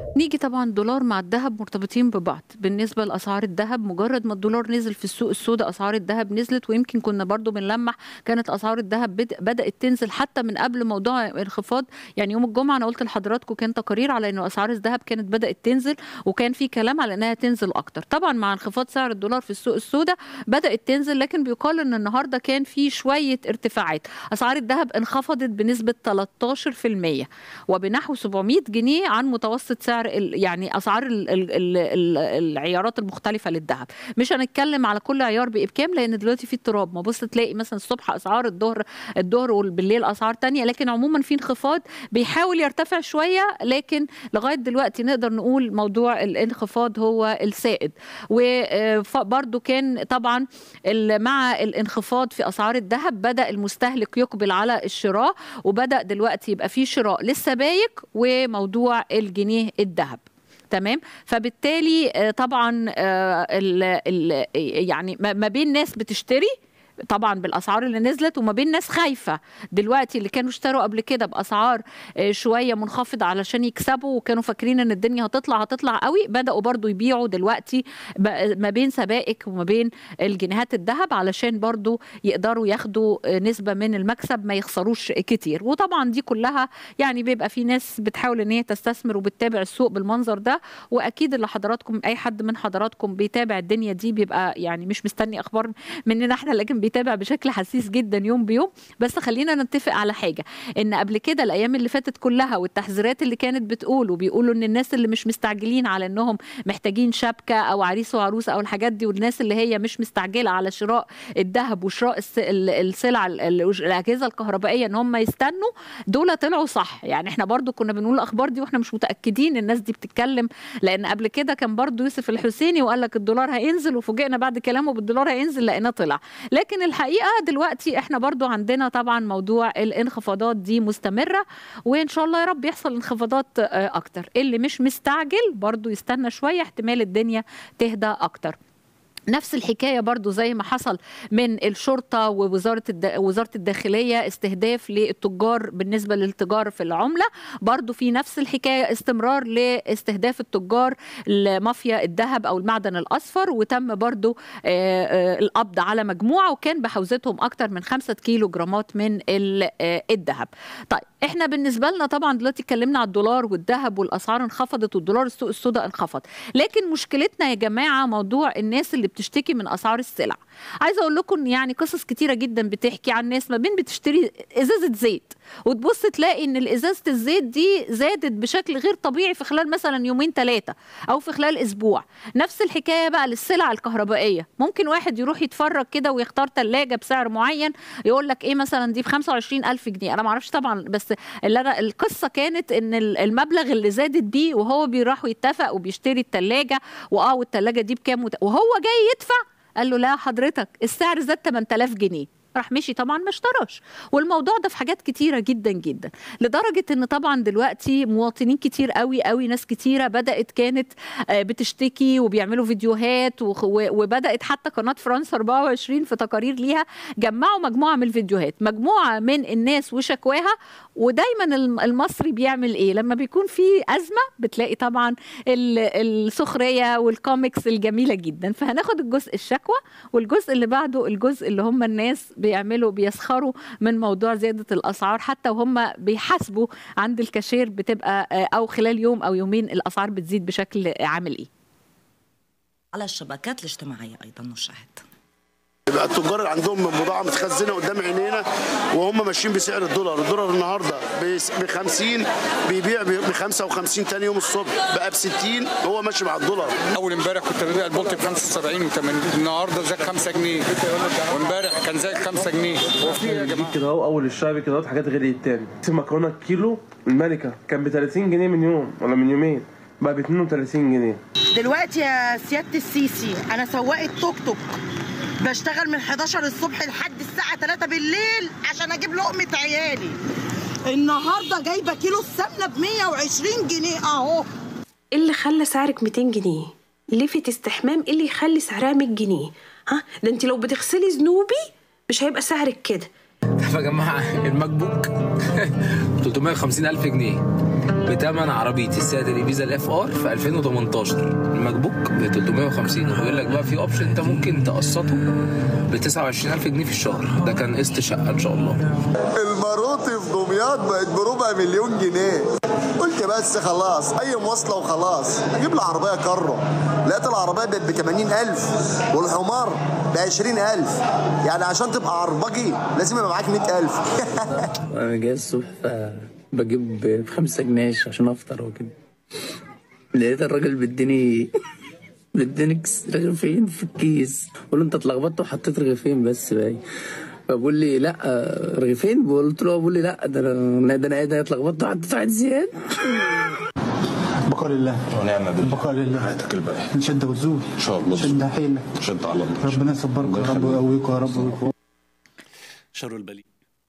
نيجي طبعا الدولار مع الذهب مرتبطين ببعض بالنسبه لاسعار الذهب. مجرد ما الدولار نزل في السوق السوداء اسعار الذهب نزلت، ويمكن كنا برضو بنلمح كانت اسعار الذهب بدات تنزل حتى من قبل موضوع الانخفاض. يعني يوم الجمعه انا قلت لحضراتكم كان تقارير على انه اسعار الذهب كانت بدات تنزل، وكان في كلام على انها تنزل اكتر. طبعا مع انخفاض سعر الدولار في السوق السوداء بدات تنزل، لكن بيقال ان النهارده كان في شويه ارتفاعات. اسعار الذهب انخفضت بنسبه 13% وبنحو 700 جنيه عن متوسط سعر يعني اسعار العيارات المختلفه للذهب. مش هنتكلم على كل عيار بكام لان دلوقتي في اضطراب، ما بص تلاقي مثلا الصبح اسعار الظهر وبالليل اسعار تانية، لكن عموما في انخفاض بيحاول يرتفع شويه، لكن لغايه دلوقتي نقدر نقول موضوع الانخفاض هو السائد. وبرده كان طبعا مع الانخفاض في اسعار الذهب بدا المستهلك يقبل على الشراء، وبدا دلوقتي يبقى في شراء للسبائك وموضوع الجنيه الذهب. تمام. فبالتالي طبعا يعني ما بين ناس بتشتري طبعا بالاسعار اللي نزلت، وما بين ناس خايفه دلوقتي اللي كانوا اشتروا قبل كده باسعار شويه منخفضه علشان يكسبوا وكانوا فاكرين ان الدنيا هتطلع قوي، بداوا برضو يبيعوا دلوقتي ما بين سبائك وما بين الجنيهات الذهب علشان برضو يقدروا ياخدوا نسبه من المكسب ما يخسروش كتير. وطبعا دي كلها يعني بيبقى في ناس بتحاول ان هي تستثمر وبتتابع السوق بالمنظر ده، واكيد اللي حضراتكم اي حد من حضراتكم بيتابع الدنيا دي بيبقى يعني مش مستني اخبار مننا احنا، لكن بيتابع بشكل حسيس جدا يوم بيوم. بس خلينا نتفق على حاجه، ان قبل كده الايام اللي فاتت كلها والتحذيرات اللي كانت بتقول وبيقولوا ان الناس اللي مش مستعجلين على انهم محتاجين شبكه او عريس وعروسه او الحاجات دي، والناس اللي هي مش مستعجله على شراء الذهب وشراء السلع الاجهزه الكهربائيه ان هم يستنوا، دول طلعوا صح. يعني احنا برضو كنا بنقول الاخبار دي واحنا مش متاكدين الناس دي بتتكلم، لان قبل كده كان برضو يوسف الحسيني وقال لك الدولار هينزل، وفوجئنا بعد كلامه بالدولار هينزل لقيناه طلع. لكن الحقيقه دلوقتي احنا برضو عندنا طبعا موضوع الانخفاضات دي مستمره، وان شاء الله يا رب يحصل انخفاضات اكتر. اللي مش مستعجل برضو يستنى شويه، احتمال الدنيا تهدى اكتر. نفس الحكاية برضو زي ما حصل من الشرطة ووزارة الداخلية استهداف للتجار بالنسبة للتجار في العملة، برضو في نفس الحكاية استمرار لاستهداف التجار لمافيا الذهب أو المعدن الأصفر، وتم برضو القبض على مجموعة وكان بحوزتهم أكتر من 5 كيلو جرامات من الذهب. طيب احنا بالنسبة لنا طبعا دلوقتي اتكلمنا على الدولار والذهب والأسعار انخفضت والدولار السوق السوداء انخفض، لكن مشكلتنا يا جماعة موضوع الناس اللي بتشتكي من اسعار السلع. عايزه اقول لكم يعني قصص كتيره جدا بتحكي عن ناس ما بين بتشتري ازازه زيت وتبص تلاقي ان ازازه الزيت دي زادت بشكل غير طبيعي في خلال مثلا يومين 3 او في خلال اسبوع. نفس الحكايه بقى للسلع الكهربائيه، ممكن واحد يروح يتفرج كده ويختار ثلاجه بسعر معين يقول لك ايه مثلا دي ب 25,000 جنيه، انا ما اعرفش طبعا، بس اللي انا القصه كانت ان المبلغ اللي زادت بيه وهو بيروح يتفق وبيشتري الثلاجه والثلاجه دي بكام وهو جاي يدفع قال له لا حضرتك السعر زاد 8,000 جنيه، راح مشي طبعا ما اشتراش. والموضوع ده في حاجات كتيره جدا جدا، لدرجه ان طبعا دلوقتي مواطنين كتير قوي ناس كتيره بدات كانت بتشتكي وبيعملوا فيديوهات وبدات حتى قناه فرانس 24 في تقارير ليها جمعوا مجموعه من الفيديوهات، مجموعه من الناس وشكواها. ودايما المصري بيعمل ايه لما بيكون في ازمه؟ بتلاقي طبعا السخريه والكوميكس الجميله جدا. فهناخد الجزء الشكوى، والجزء اللي بعده الجزء اللي هم الناس بيسخروا من موضوع زيادة الأسعار، حتى وهم بيحاسبوا عند الكاشير بتبقى أو خلال يوم أو يومين الأسعار بتزيد بشكل عامل إيه. على الشبكات الاجتماعية أيضا نشاهد يبقى التجار اللي عندهم بضاعه متخزنه قدام عينينا وهم ماشيين بسعر الدولار النهارده ب 50 بيبيع ب 55 ثاني يوم الصبح بقى ب 60، هو ماشي مع الدولار. اول امبارح كنت ببيع البولت ب 75 و80، النهارده زاد 5 جنيه، وامبارح كان زاد 5 جنيه. هو في يا جماعه كده اهو اول الشهر كده حاجات غليت تاني. المكرونه الكيلو الملكه كان ب 30 جنيه من يوم ولا من يومين، بقى ب 32 جنيه. دلوقتي يا سياده السيسي انا سواقه توك توك بشتغل من 11 الصبح لحد الساعة 3 بالليل عشان أجيب لقمة عيالي. النهاردة جايبة كيلو السمنة ب 120 جنيه أهو. إيه اللي خلى سعرك 200 جنيه؟ لفت استحمام إيه اللي يخلي سعرها 100 جنيه؟ ها؟ ده أنت لو بتغسلي ذنوبي مش هيبقى سعرك كده. يا جماعة الماك بوك 350,000 جنيه، بتمن عربيه السيات الإبيزا الاف ار في 2018. الماك بوك ب 350، وبيقول لك بقى في اوبشن انت ممكن تقسطه ب 29000 جنيه في الشهر. ده كان قسط شقه ان شاء الله. الماروتي في دمياط بقت بربع مليون جنيه. قلت بس خلاص اي مواصله وخلاص اجيب لي عربيه كارو. لقيت العربيه بقت ب 80,000 والحمار ب 20,000. يعني عشان تبقى عربجي لازم يبقى معاك 100,000. انا جاي الصبح بجيب ب5 جنيه عشان افطر وكده، لقيت الراجل بيديني رغيفين في الكيس. بقول له انت اتلخبطت وحطيت رغيفين بس باين. فبقول لي لا رغيفين. قلت له بقول لي لا ده انا اتلخبطت وحطيت واحد زياده. بقى لله ونعم بالله. بقى لله. حياتك الباقي ان شد وتزول ان شاء الله. شد حيلك. شد على الله. ربنا يصبرك يا رب ويقويك يا رب. شر البليد.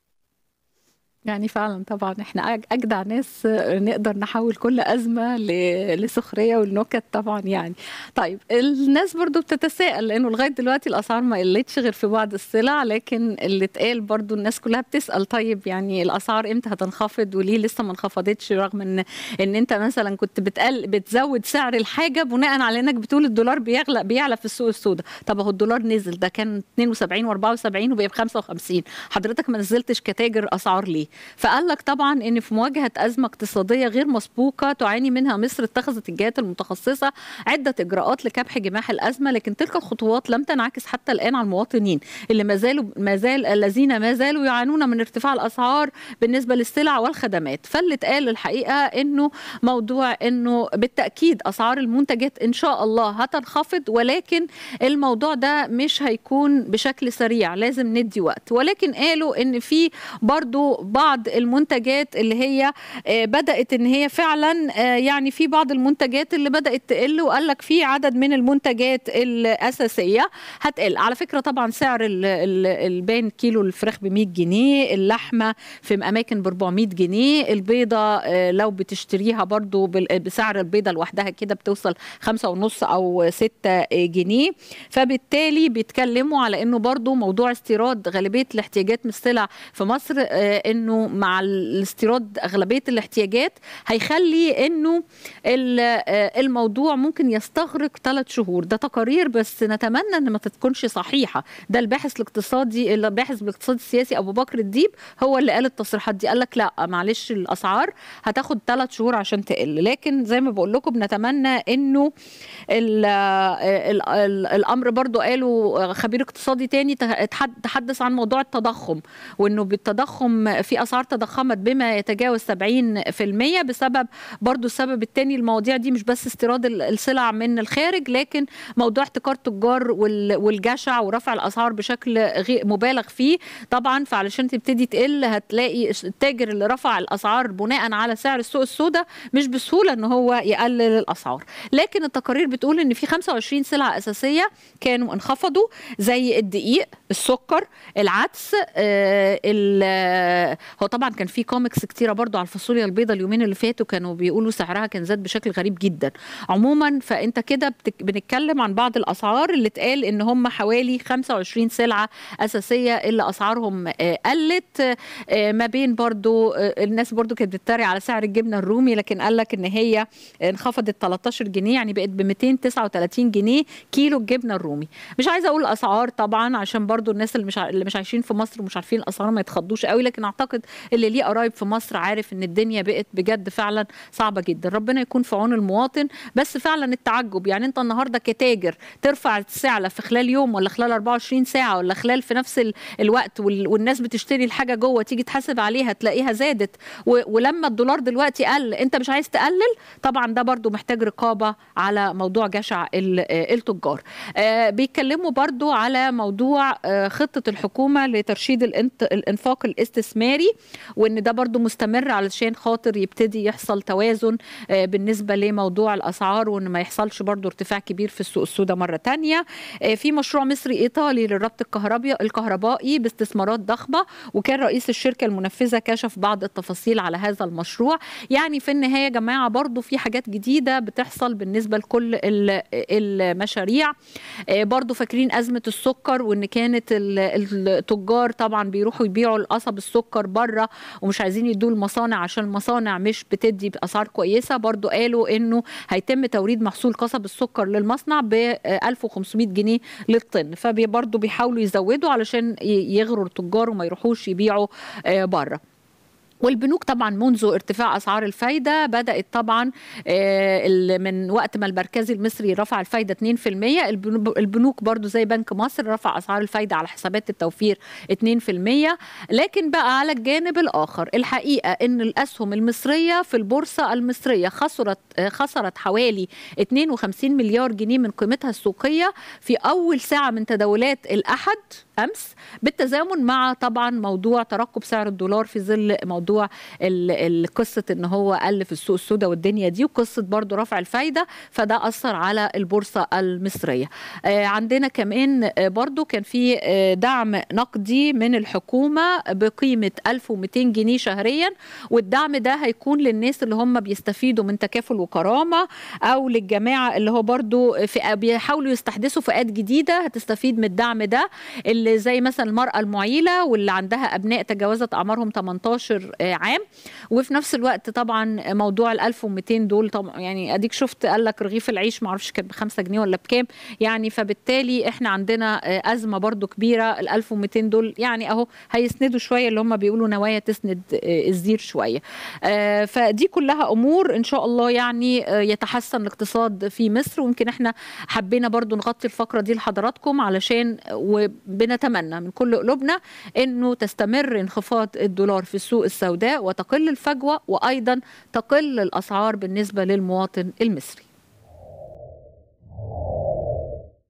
يعني فعلا طبعا احنا اجدع ناس نقدر نحول كل ازمه لسخريه والنكت طبعا يعني. طيب الناس برضو بتتساءل لانه لغايه دلوقتي الاسعار ما قلتش غير في بعض السلع، لكن اللي اتقال برضو الناس كلها بتسال طيب يعني الاسعار امتى هتنخفض وليه لسه ما انخفضتش، رغم ان انت مثلا كنت بتزود سعر الحاجه بناء على انك بتقول الدولار بيعلى في السوق السوداء. طب اهو الدولار نزل، ده كان 72 و74 وبقى ب 55. حضرتك ما نزلتش كتاجر اسعار ليه؟ فقال لك طبعا ان في مواجهه ازمه اقتصاديه غير مسبوقه تعاني منها مصر، اتخذت الجهات المتخصصه عده اجراءات لكبح جماح الازمه، لكن تلك الخطوات لم تنعكس حتى الان على المواطنين اللي الذين ما زالوا يعانون من ارتفاع الاسعار بالنسبه للسلع والخدمات. فاللي اتقال الحقيقه انه موضوع انه بالتاكيد اسعار المنتجات ان شاء الله هتنخفض، ولكن الموضوع ده مش هيكون بشكل سريع، لازم ندي وقت. ولكن قالوا ان في برضو بعض المنتجات اللي هي بدأت ان هي فعلا يعني في بعض المنتجات اللي بدأت تقل، وقال لك في عدد من المنتجات الأساسية هتقل. على فكرة طبعا سعر البان كيلو الفراخ ب 100 جنيه، اللحمة في أماكن ب 400 جنيه، البيضة لو بتشتريها برضو بسعر البيضة لوحدها كده بتوصل 5.5 أو 6 جنيه. فبالتالي بيتكلموا على انه برضو موضوع استيراد غالبية الاحتياجات من السلع في مصر، انه مع الاستيراد اغلبيه الاحتياجات هيخلي انه الموضوع ممكن يستغرق 3 شهور. ده تقارير بس نتمنى ان ما تكونش صحيحه. ده الباحث بالاقتصاد السياسي ابو بكر الديب هو اللي قال التصريحات دي، قال لك لا معلش الاسعار هتاخد 3 شهور عشان تقل. لكن زي ما بقول لكم بنتمنى انه الامر برضو قالوا خبير اقتصادي تاني تحدث عن موضوع التضخم، وانه بالتضخم في اسعار تضخمت بما يتجاوز 70% بسبب برضو السبب الثاني. المواضيع دي مش بس استيراد السلع من الخارج، لكن موضوع احتكار التجار والجشع ورفع الاسعار بشكل غير مبالغ فيه طبعا. فعلشان تبتدي تقل هتلاقي التاجر اللي رفع الاسعار بناء على سعر السوق السوداء مش بسهوله ان هو يقلل الاسعار. لكن التقارير بتقول ان في 25 سلعه اساسيه كانوا انخفضوا، زي الدقيق، السكر، العدس، هو طبعا كان في كوميكس كتيره برضو على الفاصوليا البيضاء اليومين اللي فاتوا كانوا بيقولوا سعرها كان زاد بشكل غريب جدا. عموما فانت كده بنتكلم عن بعض الاسعار اللي اتقال ان هم حوالي 25 سلعه اساسيه اللي اسعارهم قلت. ما بين برضو الناس برضو كانت بتتريق على سعر الجبنه الرومي، لكن قال لك ان هي انخفضت 13 جنيه يعني بقت ب 239 جنيه كيلو الجبنه الرومي. مش عايزه اقول الاسعار طبعا عشان برضو الناس اللي مش عايشين في مصر ومش عارفين الاسعار ما يتخضوش قوي، لكن اعتقد اللي ليه قرايب في مصر عارف ان الدنيا بقت بجد فعلا صعبه جدا. ربنا يكون في عون المواطن. بس فعلا التعجب يعني انت النهارده كتاجر ترفع السعر في خلال يوم ولا خلال 24 ساعه ولا خلال في نفس الوقت، والناس بتشتري الحاجه جوه تيجي تحاسب عليها تلاقيها زادت، ولما الدولار دلوقتي قل انت مش عايز تقلل. طبعا ده برضو محتاج رقابه على موضوع جشع التجار. بيتكلموا برضو على موضوع خطه الحكومه لترشيد الانفاق الاستثماري، وان ده برضو مستمر علشان خاطر يبتدي يحصل توازن بالنسبه لموضوع الاسعار، وان ما يحصلش برضو ارتفاع كبير في السوق السوداء مره تانية. في مشروع مصري ايطالي للربط الكهربائي باستثمارات ضخمه، وكان رئيس الشركه المنفذه كشف بعض التفاصيل على هذا المشروع. يعني في النهايه يا جماعه برضو في حاجات جديده بتحصل بالنسبه لكل المشاريع. برضو فاكرين ازمه السكر، وان كانت التجار طبعا بيروحوا يبيعوا القصب السكر بره ومش عايزين يدوا المصانع عشان المصانع مش بتدي باسعار كويسه، برضو قالوا انه هيتم توريد محصول قصب السكر للمصنع ب 1500 جنيه للطن، فبرضو بيحاولوا يزودوا علشان يغروا التجار وما يروحوش يبيعوا بره. والبنوك طبعا منذ ارتفاع اسعار الفايده بدات طبعا من وقت ما المركزي المصري رفع الفايده 2%، البنوك برضو زي بنك مصر رفع اسعار الفايده على حسابات التوفير 2%. لكن بقى على الجانب الاخر الحقيقه ان الاسهم المصريه في البورصه المصريه خسرت حوالي 52 مليار جنيه من قيمتها السوقيه في اول ساعه من تداولات الاحد امس، بالتزامن مع طبعا موضوع ترقب سعر الدولار في ظل موضوع قصه ان هو قل في السوق السوداء والدنيا دي، وقصه برضو رفع الفايده، فده اثر على البورصه المصريه. عندنا كمان برضو كان في دعم نقدي من الحكومه بقيمه 1200 جنيه شهريا، والدعم ده هيكون للناس اللي هم بيستفيدوا من تكافل وكرامه، او للجماعه اللي هو برضو بيحاولوا يستحدثوا فئات جديده هتستفيد من الدعم ده، اللي زي مثلا المرأة المعيلة واللي عندها أبناء تجاوزت أعمارهم 18 عام. وفي نفس الوقت طبعا موضوع ال 1200 دول طبعا يعني أديك شفت قال لك رغيف العيش معرفش كان ب5 جنيه ولا بكام يعني، فبالتالي احنا عندنا أزمة برضو كبيرة. ال 1200 دول يعني أهو هيسندوا شوية، اللي هم بيقولوا نوايا تسند الزير شوية. فدي كلها أمور إن شاء الله يعني يتحسن الاقتصاد في مصر، ويمكن احنا حبينا برضو نغطي الفقرة دي لحضراتكم علشان بنتمنى من كل قلوبنا انه تستمر انخفاض الدولار في السوق السوداء وتقل الفجوة، وايضا تقل الاسعار بالنسبة للمواطن المصري.